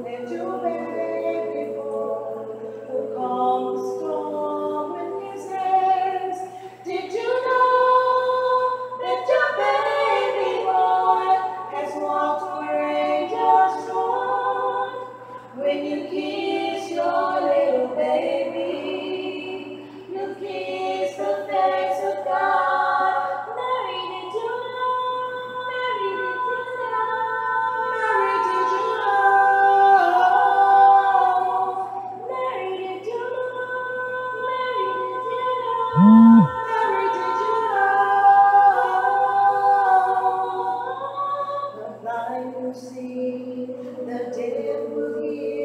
that your baby boy will calm the storm in his hands. Did you know that your baby boy has walked where angels trod? When you kiss your little baby, you kiss the face of God. Mary, did you know? Mary, did you know? Mary, did you know? Mary, did you know? Mary, did you know? Mary, did you know? The blind will see, the dead will hear.